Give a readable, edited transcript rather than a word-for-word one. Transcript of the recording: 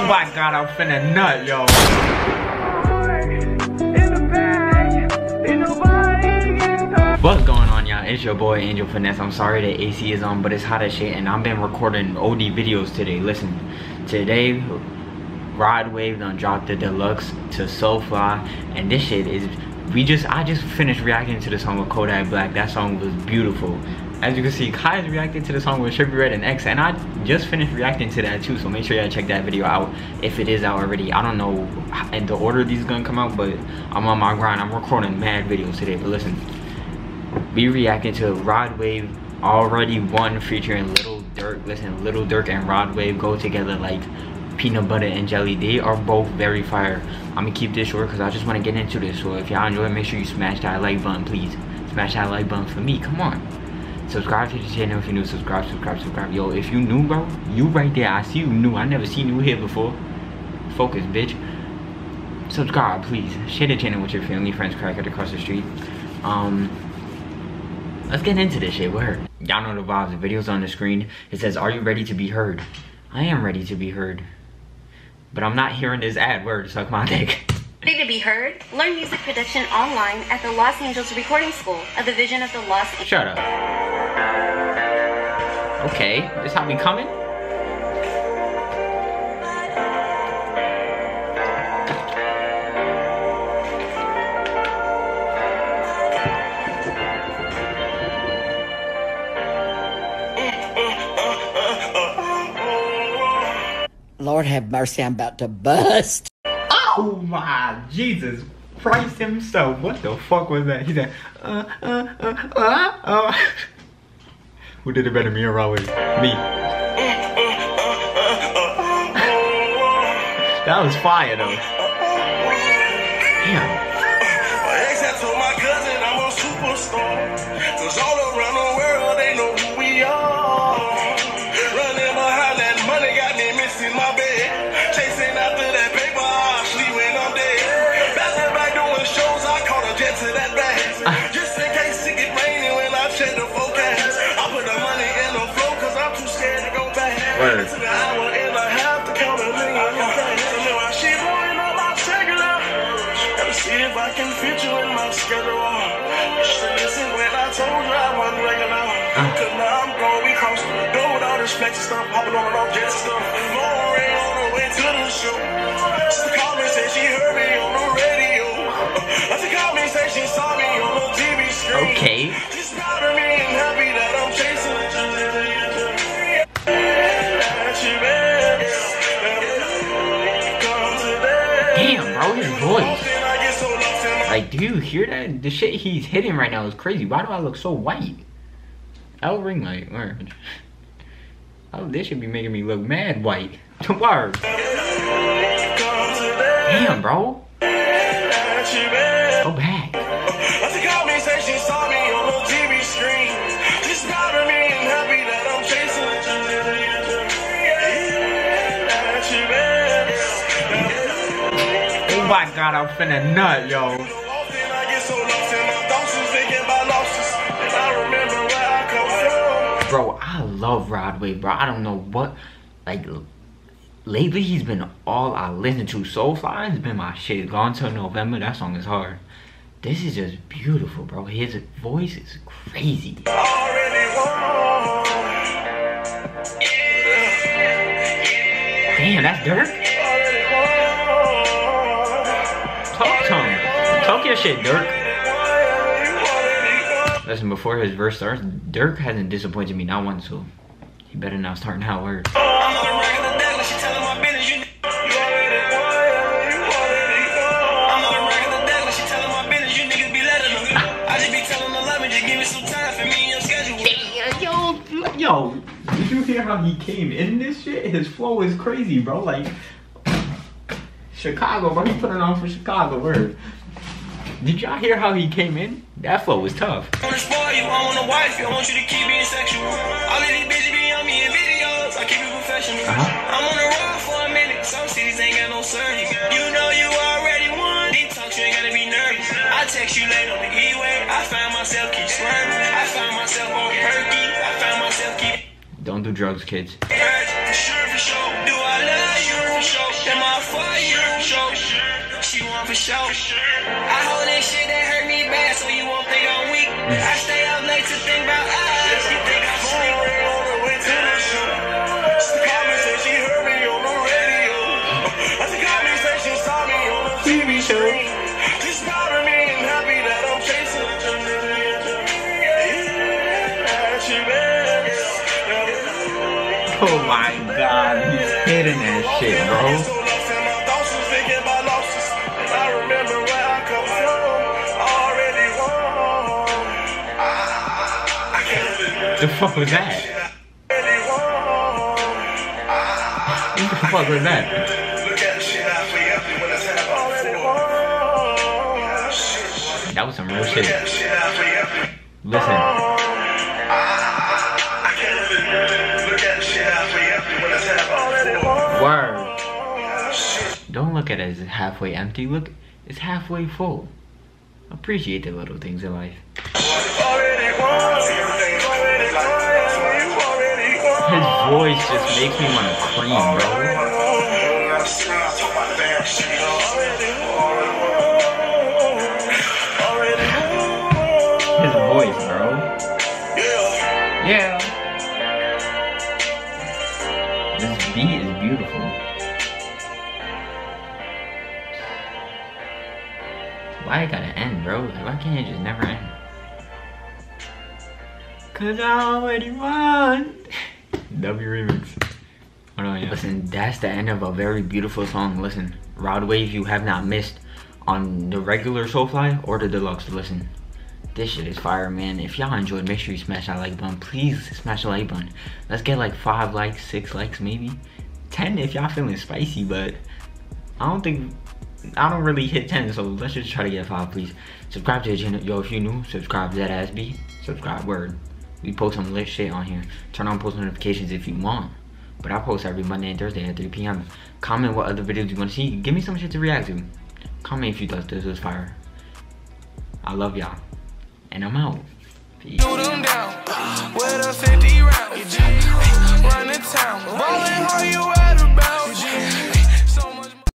my god, I'm finna nut, yo. What's going on, y'all? It's your boy Angel Finesse. I'm sorry the AC is on, but it's hot as shit, and I've been recording OD videos today. Listen, today Rod Wave done dropped the deluxe to Soulfly, and this shit is I just finished reacting to the song with Kodak Black. That song was beautiful. As you can see, Kai's reacted to the song with Trippie Redd and X, and I just finished reacting to that too, so make sure y'all check that video out if it is out already. I don't know in the order these gonna come out, but I'm on my grind. I'm recording mad videos today. But listen, we reacting to Rod Wave Already Won featuring Lil Durk. Listen, Lil Durk and Rod Wave go together like peanut butter and jelly. They are both very fire. I'm gonna keep this short because I just want to get into this. So if y'all enjoy it, make sure you smash that like button, please. Smash that like button for me. Come on. Subscribe to the channel if you're new. Subscribe. Yo, if you new, bro, you right there. I see you new. I never seen you here before. Focus, bitch. Subscribe, please. Share the channel with your family, friends, crackhead across the street. Let's get into this shit. Word. Y'all know the vibes. The video's on the screen. It says, "Are you ready to be heard?" I am ready to be heard, but I'm not hearing this ad. Word. Suck my dick. Ready to be heard? Learn music production online at the Los Angeles Recording School, a division of the Los Angeles. Shut up. Okay, this how we coming? Lord have mercy, I'm about to bust. Oh my Jesus Christ himself. What the fuck was that? He said, Who did it better, me or Rod Wave? Me. That was fire though. Damn. My ex had told my cousin I'm a superstar. Cause all around the world they know who we are. Running behind that money got me missing my bed. Chasing after that paper, I sleep when I'm dead. Back to back doing shows, I caught a jet to that bag. Just in case it get rainy when I check the forecast. I put the money in the flow cause I'm too scared to go back. Word. It took an hour and a half to count $1 million. So now she blowing up my regular. Gotta see if I can fit you in my schedule. Should listen when I told you I wasn't regular. Cause now I'm gone, we crossed the door with all this flexing stuff, popping on and off jet stuff. Glory on the way to the show. She called me, said she heard me on the radio. She called me, said she saw me on the TV screen. Okay. She's proud of me and happy that I'm chasing it. Damn, bro, his voice. Like, do you hear that? The shit he's hitting right now is crazy. Why do I look so white? I'll ring light. Word. Oh, this should be making me look mad white. Word. Damn, bro. Go back. She called me, said she saw me on the TV screen. She's proud of me and happy that I'm chasing it. Oh my god, I'm finna nut, yo. I get so lost in my thoughts, thinking about losses. And I remember where I come from. Bro, I love Rod Wave, bro. I don't know what, like, lately he's been all I listen to. Soulfly has been my shit. Gone Till November, that song is hard. This is just beautiful, bro. His voice is crazy. Damn, that's Durk? Talk to him. Talk your shit, Durk. Listen, before his verse starts, Durk hasn't disappointed me not once, so he better not start now. Word. Yo, did you hear how he came in this shit? His flow is crazy, bro. Like, Chicago, bro. He put it on for Chicago. Word. Did y'all hear how he came in? That flow was tough. I wanna spoil you, I want a wife, I want you to keep being sexual. All of these bitches be on me in videos, I keep it professional. I'm on the road for a minute, some cities ain't got no service. You know you already won, these talks you ain't gotta be nervous. I text you late on the E-way, I find myself keep swerving. I find myself on perky, I find myself keep. Don't do drugs, kids. For sure, do I love you for sure? sure. I hold that shit that hurt me bad, so you won't think I'm weak. I stay up late to think about us. You think I'm sleep on the way to the show. She called me, said she heard me on the radio. She called me, said she saw me on the TV show. She's proud of me and happy that I'm chasing. Oh my god, he's hitting that shit, bro. The fuck was that? What the fuck was that? That was some real shit. Listen. Word. Don't look at it as halfway empty. Look, it's halfway full. Appreciate the little things in life. His voice just makes me want to scream, bro. His voice, bro. Yeah. This beat is beautiful. Why it gotta end, bro? Like, why can't it just never end? Cause I already won. W remix. Hold on, yeah. Listen, that's the end of a very beautiful song. Listen, Rod Wave, you have not missed on the regular Soulfly or the deluxe. Listen, this shit is fire, man. If y'all enjoyed, make sure you smash that like button. Please smash the like button. Let's get like 5 likes, 6 likes, maybe 10 if y'all feeling spicy. But I don't really hit 10, so let's just try to get 5, please. Subscribe to the channel. Yo, if you new, subscribe to that ass B. Subscribe, word. We post some lit shit on here. Turn on post notifications if you want. But I post every Monday and Thursday at 3 p.m. Comment what other videos you want to see. Give me some shit to react to. Comment if you thought this was fire. I love y'all. And I'm out. Peace. Them down with a 50 round. Run the town. Ballin' how you at about?